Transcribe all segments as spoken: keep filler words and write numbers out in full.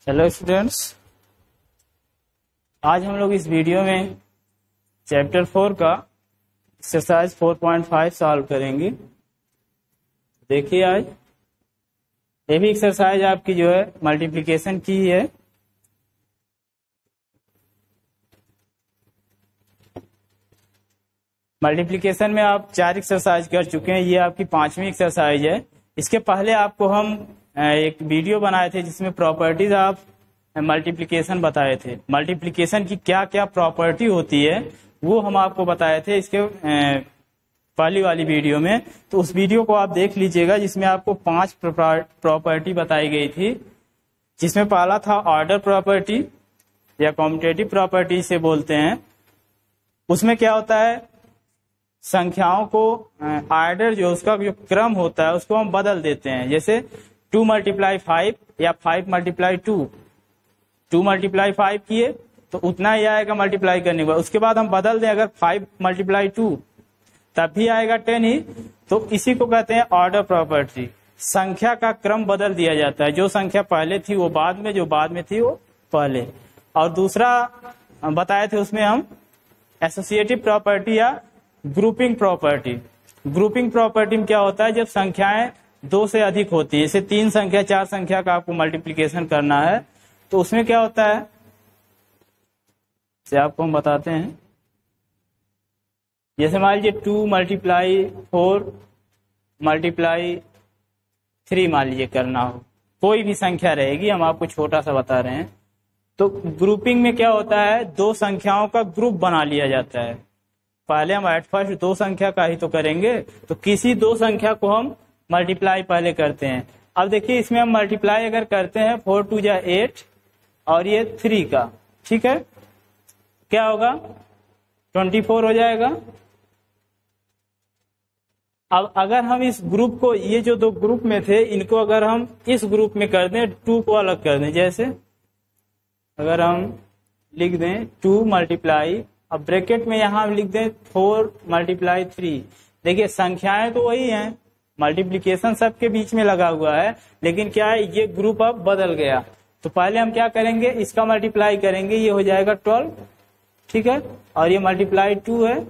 Hello students, आज हम लोग इस वीडियो में चैप्टर फोर का exercise four point five solve करेंगे। देखिए, आज ये भी एक्सरसाइज आपकी जो है मल्टीप्लिकेशन की ही है। मल्टीप्लिकेशन में आप चार एक्सरसाइज कर चुके हैं, ये आपकी पांचवी एक्सरसाइज है। इसके पहले आपको हम एक वीडियो बनाए थे जिसमें प्रॉपर्टीज ऑफ मल्टीप्लिकेशन बताए थे। मल्टीप्लिकेशन की क्या क्या प्रॉपर्टी होती है वो हम आपको बताए थे इसके पहली वाली वीडियो में। तो उस वीडियो को आप देख लीजिएगा, जिसमें आपको पांच प्रॉपर्टी बताई गई थी। जिसमें पहला था ऑर्डर प्रॉपर्टी या कॉम्यूटेटिव प्रॉपर्टी से बोलते हैं। उसमें क्या होता है, संख्याओं को ऑर्डर जो उसका जो क्रम होता है उसको हम बदल देते हैं। जैसे टू मल्टीप्लाई फाइव या five multiply two, two multiply five किए तो उतना ही आएगा मल्टीप्लाई करने के बाद। उसके बाद हम बदल दें, अगर फाइव मल्टीप्लाई टू तब भी आएगा टेन ही। तो इसी को कहते हैं ऑर्डर प्रॉपर्टी। संख्या का क्रम बदल दिया जाता है, जो संख्या पहले थी वो बाद में, जो बाद में थी वो पहले। और दूसरा बताए थे उसमें हम एसोसिएटिव प्रॉपर्टी या ग्रुपिंग प्रॉपर्टी। ग्रुपिंग प्रॉपर्टी में क्या होता है, जब संख्याएं दो से अधिक होती है, जैसे तीन संख्या चार संख्या का आपको मल्टीप्लिकेशन करना है, तो उसमें क्या होता है से आपको हम बताते हैं। जैसे मान लीजिए two multiply four multiply three मान लीजिए करना हो, कोई भी संख्या रहेगी, हम आपको छोटा सा बता रहे हैं। तो ग्रुपिंग में क्या होता है, दो संख्याओं का ग्रुप बना लिया जाता है। पहले हम एट फर्स्ट दो संख्या का ही तो करेंगे, तो किसी दो संख्या को हम मल्टीप्लाई पहले करते हैं। अब देखिए, इसमें हम मल्टीप्लाई अगर करते हैं फोर टू जा एट और ये थ्री का, ठीक है, क्या होगा, ट्वेंटी फोर हो जाएगा। अब अगर हम इस ग्रुप को, ये जो दो ग्रुप में थे, इनको अगर हम इस ग्रुप में कर दें, टू को अलग कर दें, जैसे अगर हम लिख दें टू मल्टीप्लाई, अब ब्रैकेट में यहां हम लिख दें फोर मल्टीप्लाई थ्री। देखिए संख्याएं तो वही हैं, मल्टीप्लिकेशन सबके बीच में लगा हुआ है, लेकिन क्या है, ये ग्रुप अब बदल गया। तो पहले हम क्या करेंगे, इसका मल्टीप्लाई करेंगे, ये हो जाएगा ट्वेल्व, ठीक है, और ये मल्टीप्लाई टू है,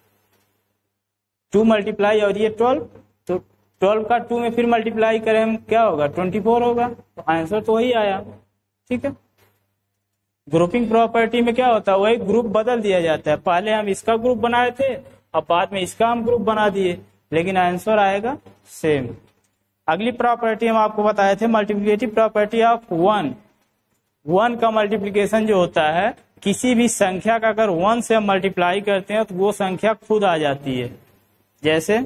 टू मल्टीप्लाई और ये ट्वेल्व, तो ट्वेल्व का टू में फिर मल्टीप्लाई करें हम, क्या होगा, ट्वेंटी फोर होगा। तो आंसर तो वही आया, ठीक है। ग्रुपिंग प्रॉपर्टी में क्या होता है, वही ग्रुप बदल दिया जाता है। पहले हम इसका ग्रुप बनाए थे, अब बाद में इसका हम ग्रुप बना दिए, लेकिन आंसर आएगा सेम। अगली प्रॉपर्टी हम आपको बताए थे multiplicative property of one. One का मल्टीप्लिकेशन जो होता है, किसी भी संख्या का अगर वन से हम मल्टीप्लाई करते हैं तो वो संख्या खुद आ जाती है। जैसे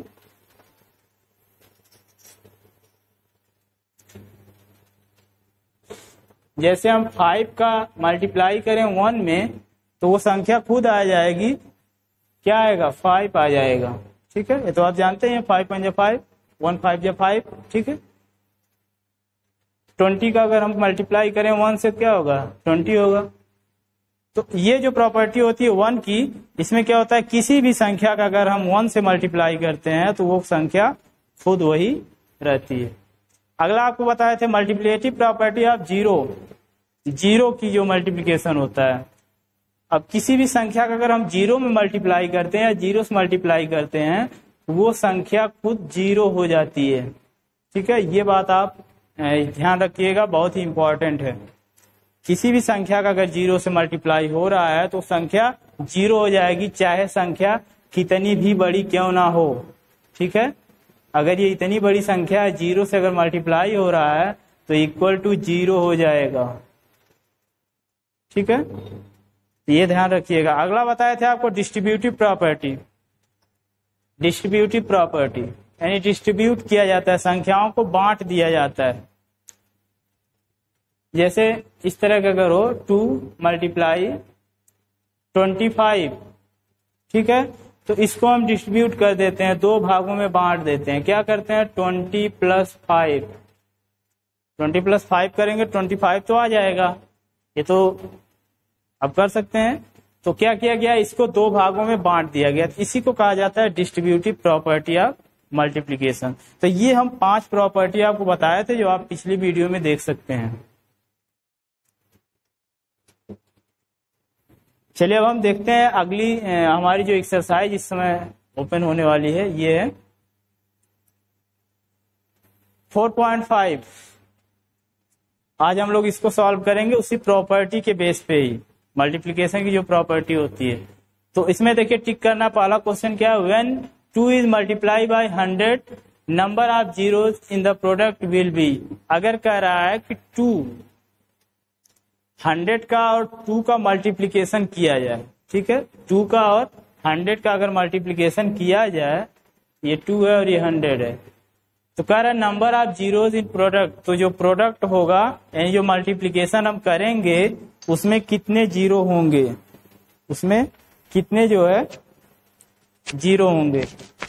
जैसे हम फाइव का मल्टीप्लाई करें वन में तो वो संख्या खुद आ जाएगी, क्या आएगा, फाइव आ जाएगा, ठीक है। ये तो आप जानते हैं, फाइव पंजा फाइव, वन फाइव जा फाइव, ठीक है। ट्वेंटी का अगर हम मल्टीप्लाई करें वन से क्या होगा, ट्वेंटी होगा। तो ये जो प्रॉपर्टी होती है वन की, इसमें क्या होता है, किसी भी संख्या का अगर हम वन से मल्टीप्लाई करते हैं तो वो संख्या खुद वही रहती है। अगला आपको बताए थे multiplicative property of zero. Zero की जो मल्टीप्लिकेशन होता है, अब किसी भी संख्या का अगर हम जीरो में मल्टीप्लाई करते हैं या जीरो से मल्टीप्लाई करते हैं, वो संख्या खुद जीरो हो जाती है, ठीक है। ये बात आप ध्यान रखिएगा, बहुत ही इंपॉर्टेंट है। किसी भी संख्या का अगर जीरो से मल्टीप्लाई हो रहा है तो संख्या जीरो हो जाएगी, चाहे संख्या कितनी भी बड़ी क्यों ना हो, ठीक है। अगर ये इतनी बड़ी संख्या है, जीरो से अगर मल्टीप्लाई हो रहा है तो इक्वल टू जीरो हो जाएगा, ठीक है। ये ध्यान रखिएगा। अगला बताए थे आपको डिस्ट्रीब्यूटिव प्रॉपर्टी। डिस्ट्रीब्यूटिव प्रॉपर्टी यानी डिस्ट्रीब्यूट किया जाता है, संख्याओं को बांट दिया जाता है। जैसे इस तरह का करो, टू मल्टीप्लाई ट्वेंटी फाइव, ठीक है, तो इसको हम डिस्ट्रीब्यूट कर देते हैं, दो भागों में बांट देते हैं। क्या करते हैं, twenty plus five, twenty plus five करेंगे, ट्वेंटी फाइव तो आ जाएगा, ये तो अब कर सकते हैं। तो क्या किया गया, इसको दो भागों में बांट दिया गया, इसी को कहा जाता है डिस्ट्रीब्यूटिव प्रॉपर्टी ऑफ मल्टीप्लिकेशन। तो ये हम पांच प्रॉपर्टी आपको बताए थे जो आप पिछली वीडियो में देख सकते हैं। चलिए अब हम देखते हैं अगली अ, हमारी जो एक्सरसाइज इस समय ओपन होने वाली है, ये है फोर पॉइंट फाइव। आज हम लोग इसको सॉल्व करेंगे उसी प्रॉपर्टी के बेस पे ही, मल्टीप्लिकेशन की जो प्रॉपर्टी होती है। तो इसमें देखिए टिक करना, पहला क्वेश्चन क्या है, when two is multiply by hundred number of zeros in the product will be. अगर कह रहा है कि टू हंड्रेड का और टू का मल्टीप्लिकेशन किया जाए, ठीक है, टू का और हंड्रेड का अगर मल्टीप्लिकेशन किया जाए, ये टू है और ये हंड्रेड है, तो कह रहा है number of zeros in product, तो जो प्रोडक्ट होगा यानी जो मल्टीप्लिकेशन हम करेंगे उसमें कितने जीरो होंगे, उसमें कितने जो है जीरो होंगे।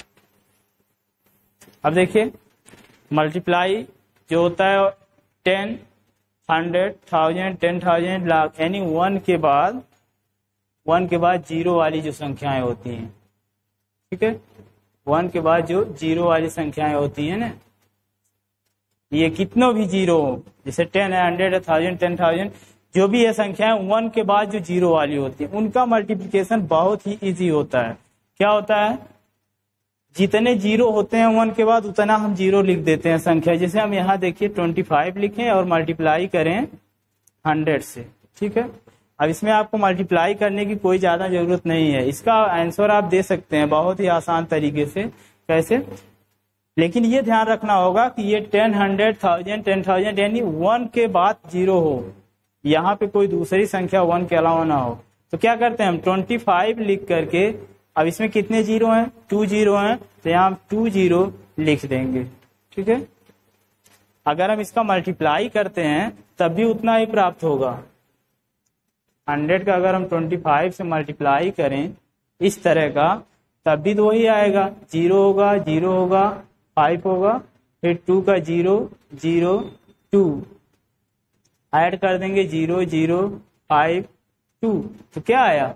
अब देखिए मल्टीप्लाई जो होता है ten, hundred, thousand, ten thousand, lakh, यानी वन के बाद वन के बाद जीरो वाली जो संख्याएं होती हैं, ठीक है, वन के बाद जो जीरो वाली संख्याएं होती हैं ना, ये कितनों भी जीरो हो, जैसे टेन है, हंड्रेड है, थाउजेंड, टेन थाउजेंड, जो भी ये संख्याएं वन के बाद जो जीरो वाली होती है उनका मल्टीप्लिकेशन बहुत ही इजी होता है। क्या होता है, जितने जीरो होते हैं वन के बाद उतना हम जीरो लिख देते हैं संख्या। जैसे हम यहाँ देखिए ट्वेंटी फाइव लिखें और मल्टीप्लाई करें हंड्रेड से, ठीक है। अब इसमें आपको मल्टीप्लाई करने की कोई ज्यादा जरूरत नहीं है, इसका आंसर आप दे सकते हैं बहुत ही आसान तरीके से। कैसे, लेकिन ये ध्यान रखना होगा कि ये ten, hundred, thousand, ten thousand यानी वन के बाद जीरो हो, यहाँ पे कोई दूसरी संख्या वन के अलावा ना हो। तो क्या करते हैं हम ट्वेंटी फाइव लिख करके, अब इसमें कितने जीरो हैं, टू जीरो हैं, तो यहाँ टू जीरो लिख देंगे, ठीक है। अगर हम इसका मल्टीप्लाई करते हैं तब भी उतना ही प्राप्त होगा। हंड्रेड का अगर हम ट्वेंटी फाइव से मल्टीप्लाई करें इस तरह का, तब भी तो वही आएगा, जीरो होगा, जीरो होगा, फाइव होगा, फिर टू का जीरो, जीरो, टू, ऐड कर देंगे जीरो, जीरो, फाइव, टू, तो क्या आया,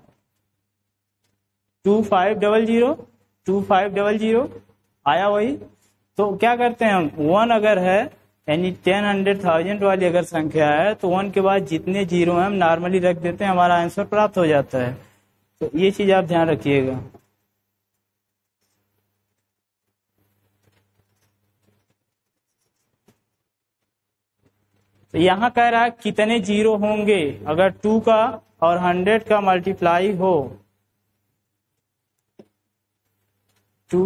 two five double zero, two five double zero आया वही। तो क्या करते हैं हम, वन अगर है यानी टेन, हंड्रेड, थाउजेंड वाली अगर संख्या है तो वन के बाद जितने जीरो हैं हम नॉर्मली रख देते हैं, हमारा आंसर प्राप्त हो जाता है। तो ये चीज आप ध्यान रखिएगा। तो यहाँ कह रहा है कितने जीरो होंगे अगर टू का और हंड्रेड का मल्टीप्लाई हो, टू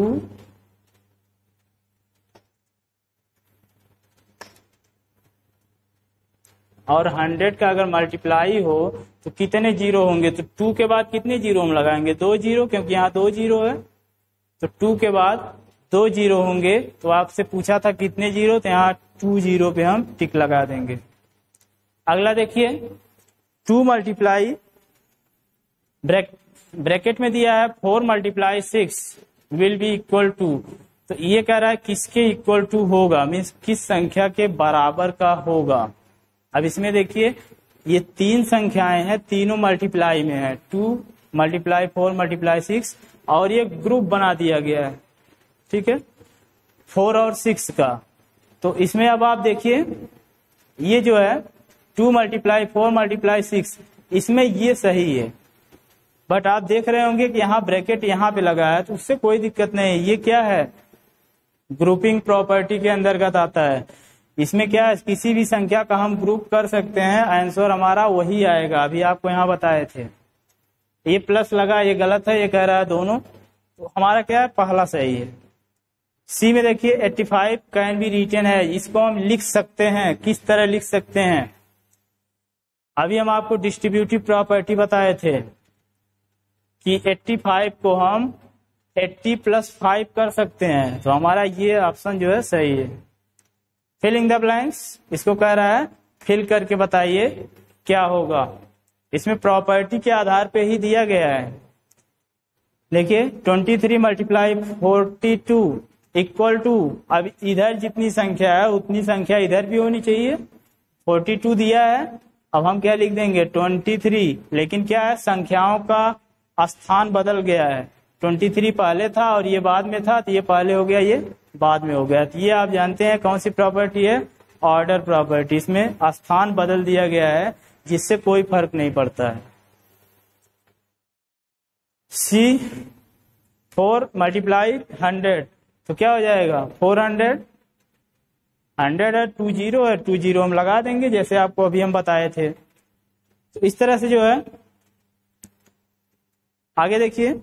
और हंड्रेड का अगर मल्टीप्लाई हो तो कितने जीरो होंगे। तो टू के बाद कितने जीरो हम लगाएंगे, दो जीरो, क्योंकि यहाँ दो जीरो है, तो टू के बाद दो जीरो होंगे। तो आपसे पूछा था कितने जीरो, तो यहाँ टू जीरो पे हम टिक लगा देंगे। अगला देखिए, टू मल्टीप्लाई ब्रैक ब्रैकेट में दिया है four multiply six will be equal to. तो ये कह रहा है किसके इक्वल टू होगा, मीन्स किस संख्या के बराबर का होगा। अब इसमें देखिए ये तीन संख्याएं हैं, तीनों मल्टीप्लाई में है, two multiply four multiply six, और ये ग्रुप बना दिया गया है, ठीक है, फोर और सिक्स का। तो इसमें अब आप देखिए ये जो है two multiply four multiply six, इसमें ये सही है, बट आप देख रहे होंगे कि यहाँ ब्रैकेट यहाँ पे लगा है, तो उससे कोई दिक्कत नहीं है। ये क्या है, ग्रुपिंग प्रॉपर्टी के अंतर्गत आता है। इसमें क्या है, किसी भी संख्या का हम ग्रुप कर सकते हैं, आंसर हमारा वही आएगा। अभी आपको यहाँ बताए थे, ये प्लस लगा, ये गलत है, ये कह रहा है दोनों, तो हमारा क्या है, पहला सही है। सी में देखिए eighty five can be written है, इसको हम लिख सकते हैं, किस तरह लिख सकते हैं। अभी हम आपको डिस्ट्रीब्यूटिव प्रॉपर्टी बताए थे कि एट्टी फाइव को हम एट्टी प्लस फाइव कर सकते हैं, तो हमारा ये ऑप्शन जो है सही है। फिलिंग द ब्लैंक्स, इसको कह रहा है फिल करके बताइए क्या होगा। इसमें प्रॉपर्टी के आधार पे ही दिया गया है। देखिए twenty three multiply forty two equal to, अब इधर जितनी संख्या है उतनी संख्या इधर भी होनी चाहिए। फोर्टी टू दिया है, अब हम क्या लिख देंगे, ट्वेंटी थ्री, लेकिन क्या है, संख्याओं का स्थान बदल गया है। ट्वेंटी थ्री पहले था और ये बाद में था, तो ये पहले हो गया, ये बाद में हो गया। तो ये आप जानते हैं कौन सी प्रॉपर्टी है, ऑर्डर प्रॉपर्टी। इसमें स्थान बदल दिया गया है जिससे कोई फर्क नहीं पड़ता है। सी फोर मल्टीप्लाई हंड्रेड, तो क्या हो जाएगा फोर हंड्रेड, हंड्रेड है, टू जीरो है, टू जीरो हम लगा देंगे जैसे आपको अभी हम बताए थे। तो इस तरह से जो है आगे देखिए,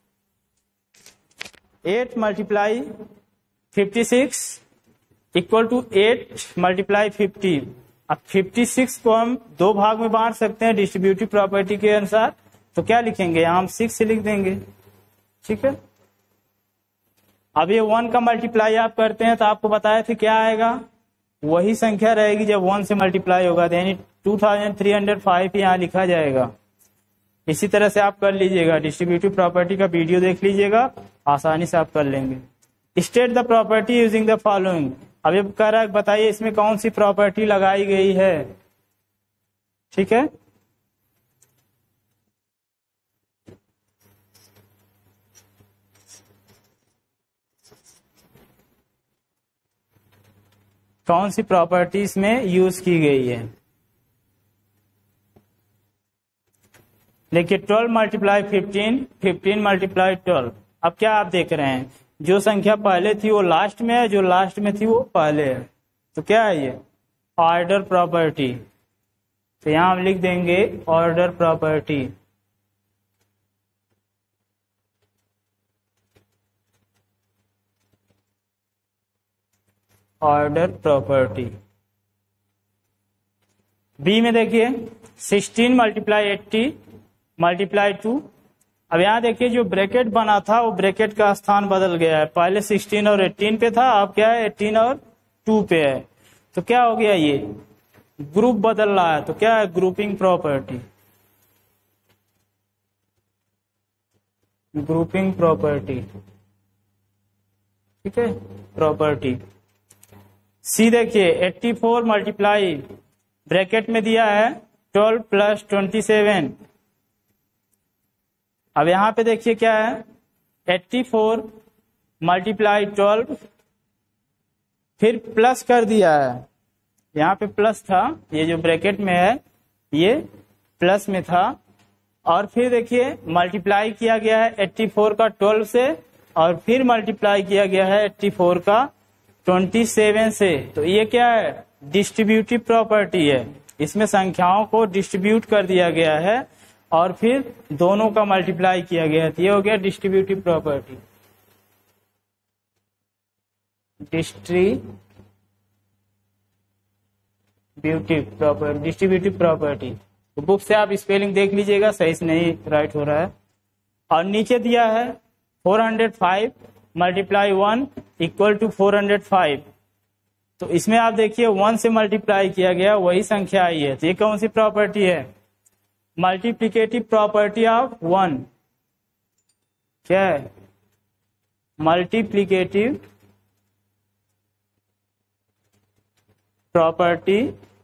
eight multiply fifty six equal to eight multiply fifty. अब फिफ्टी सिक्स को हम दो भाग में बांट सकते हैं डिस्ट्रीब्यूटिव प्रॉपर्टी के अनुसार, तो क्या लिखेंगे यहाँ हम सिक्स से लिख देंगे, ठीक है। अब ये वन का मल्टीप्लाई आप करते हैं तो आपको बताया थे क्या आएगा, वही संख्या रहेगी जब वन से मल्टीप्लाई होगा, यानी two thousand three hundred five यहाँ लिखा जाएगा। इसी तरह से आप कर लीजिएगा, डिस्ट्रीब्यूटिव प्रॉपर्टी का वीडियो देख लीजिएगा, आसानी से आप कर लेंगे। State the property using the following. अब ये कह रहा है बताइए इसमें कौन सी प्रॉपर्टी लगाई गई है, ठीक है। कौन सी प्रॉपर्टी इसमें यूज की गई है। देखिए twelve multiply fifteen, fifteen multiply twelve. अब क्या आप देख रहे हैं, जो संख्या पहले थी वो लास्ट में है, जो लास्ट में थी वो पहले है, तो क्या है ये ऑर्डर प्रॉपर्टी। तो यहां हम लिख देंगे order property. Order property. B में देखिए sixteen multiply eighty multiply two. अब यहाँ देखिए जो ब्रैकेट बना था वो ब्रैकेट का स्थान बदल गया है, पहले सिक्सटीन और एटीन पे था, अब क्या है एटीन और टू पे है। तो क्या हो गया, ये ग्रुप बदल रहा है, तो क्या है ग्रुपिंग प्रॉपर्टी। ग्रुपिंग प्रॉपर्टी, ठीक है, प्रॉपर्टी। सी देखिए एट्टी फोर मल्टीप्लाई ब्रैकेट में दिया है ट्वेल्व प्लस ट्वेंटी सेवन। अब यहां पे देखिए क्या है एट्टी फोर मल्टीप्लाई ट्वेल्व, फिर प्लस कर दिया है, यहाँ पे प्लस था, ये जो ब्रैकेट में है ये प्लस में था, और फिर देखिए मल्टीप्लाई किया गया है एट्टी फोर का ट्वेल्व से, और फिर मल्टीप्लाई किया गया है एट्टी फोर का ट्वेंटी सेवन से। तो ये क्या है डिस्ट्रीब्यूटिव प्रॉपर्टी है, इसमें संख्याओं को डिस्ट्रीब्यूट कर दिया गया है और फिर दोनों का मल्टीप्लाई किया गया है, तो ये हो गया distributive property. Distributive property, distributive property. तो बुक से आप स्पेलिंग देख लीजिएगा, सही से नहीं राइट हो रहा है। और नीचे दिया है four hundred five multiply one equal to four hundred five. तो इसमें आप देखिए वन से मल्टीप्लाई किया गया वही संख्या आई है, तो ये कौन सी प्रॉपर्टी है मल्टीप्लिकेटिव प्रॉपर्टी ऑफ वन। क्या है multiplicative property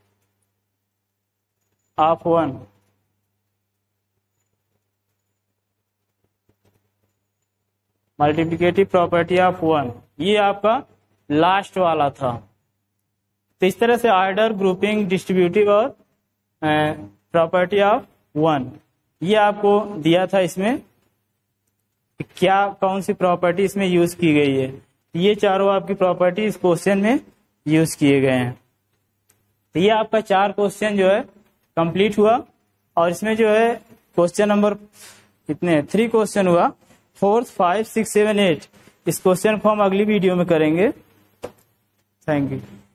of one. Multiplicative property of one, ये आपका लास्ट वाला था। तो इस तरह से ऑर्डर, ग्रुपिंग, डिस्ट्रीब्यूटिव और प्रॉपर्टी ऑफ वन ये आपको दिया था। इसमें क्या कौन सी प्रॉपर्टी इसमें यूज की गई है, ये चारों आपकी प्रॉपर्टी इस क्वेश्चन में यूज किए गए हैं। तो ये आपका चार क्वेश्चन जो है कंप्लीट हुआ, और इसमें जो है क्वेश्चन नंबर कितने थ्री क्वेश्चन हुआ, fourth, five, six, seven, eight. इस क्वेश्चन को हम अगली वीडियो में करेंगे। Thank you.